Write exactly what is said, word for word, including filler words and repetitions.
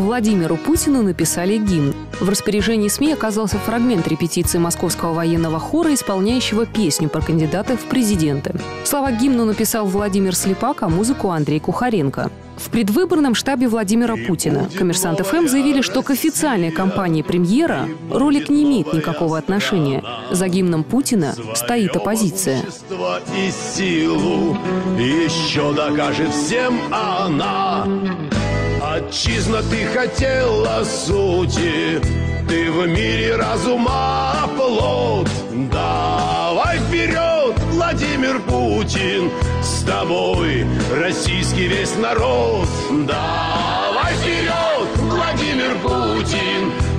Владимиру Путину написали гимн. В распоряжении СМИ оказался фрагмент репетиции Московского военного хора, исполняющего песню про кандидата в президенты. Слова к гимну написал Владимир Слепак, а музыку Андрей Кухаренко. В предвыборном штабе Владимира Путина «Коммерсант эф эм» заявили, что к официальной кампании премьера ролик не имеет никакого отношения. За гимном Путина стоит оппозиция. И силу еще докажет всем она. Отчизна, ты хотела сути, ты в мире разума плод. Давай вперед, Владимир Путин, с тобой российский весь народ. Давай вперед, Владимир Путин,